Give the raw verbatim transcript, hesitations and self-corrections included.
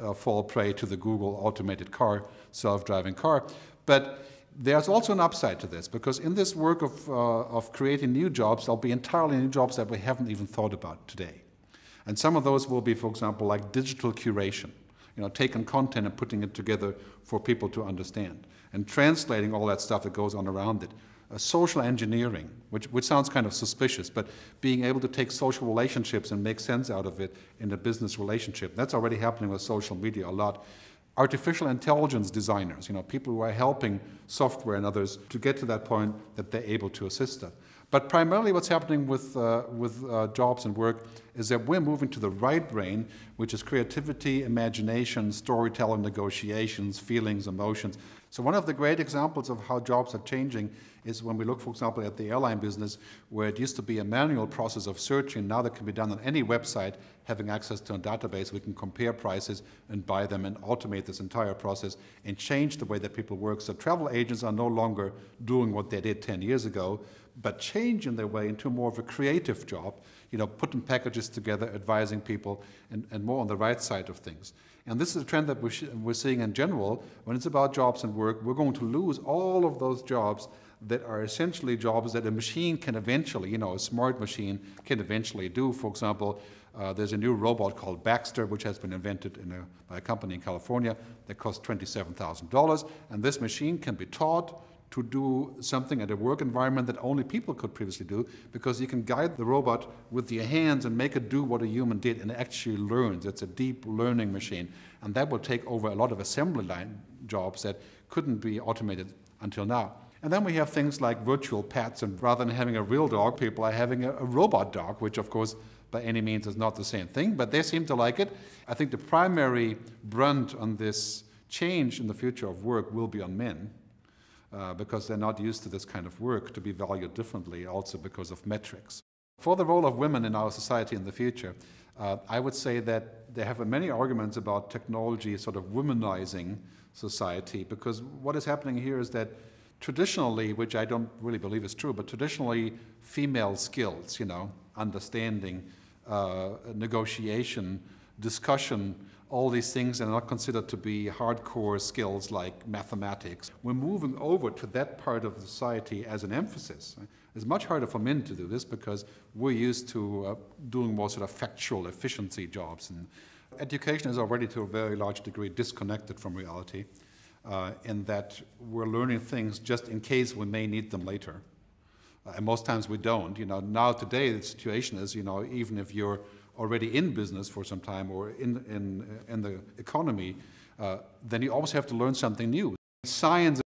uh, fall prey to the Google automated car, self-driving car. But there's also an upside to this, because in this work of, uh, of creating new jobs, there'll be entirely new jobs that we haven't even thought about today. And some of those will be, for example, like digital curation, you know, taking content and putting it together for people to understand, and translating all that stuff that goes on around it. Uh, social engineering, which, which sounds kind of suspicious, but being able to take social relationships and make sense out of it in a business relationship. That's already happening with social media a lot. Artificial intelligence designers, you know, people who are helping software and others to get to that point that they're able to assist us. But primarily what's happening with, uh, with uh, jobs and work is that we're moving to the right brain, which is creativity, imagination, storytelling, negotiations, feelings, emotions. So one of the great examples of how jobs are changing is when we look, for example, at the airline business, where it used to be a manual process of searching. Now that can be done on any website, having access to a database. We can compare prices and buy them and automate this entire process and change the way that people work. So travel agents are no longer doing what they did ten years ago, but changing their way into more of a creative job, you know, putting packages together, advising people, and, and more on the right side of things. And this is a trend that we're, we're seeing in general. When it's about jobs and work, we're going to lose all of those jobs that are essentially jobs that a machine can eventually, you know, a smart machine can eventually do. For example, uh, there's a new robot called Baxter, which has been invented in a, by a company in California that costs twenty-seven thousand dollars. And this machine can be taught to do something at a work environment that only people could previously do, because you can guide the robot with your hands and make it do what a human did, and it actually learns. It's a deep learning machine. And that will take over a lot of assembly line jobs that couldn't be automated until now. And then we have things like virtual pets, and rather than having a real dog, people are having a, a robot dog, which of course by any means is not the same thing, but they seem to like it. I think the primary brunt on this change in the future of work will be on men, uh, because they're not used to this kind of work to be valued differently, also because of metrics. For the role of women in our society in the future, uh, I would say that there have been many arguments about technology sort of womanizing society, because what is happening here is that traditionally, which I don't really believe is true, but traditionally female skills, you know, understanding, uh, negotiation, discussion, all these things are not considered to be hardcore skills like mathematics. We're moving over to that part of society as an emphasis. It's much harder for men to do this because we're used to uh, doing more sort of factual efficiency jobs. And education is already to a very large degree disconnected from reality, uh, in that we're learning things just in case we may need them later. Uh, and most times we don't. You know, now today the situation is, you know, even if you're already in business for some time or in, in, in the economy, uh, then you always have to learn something new. Science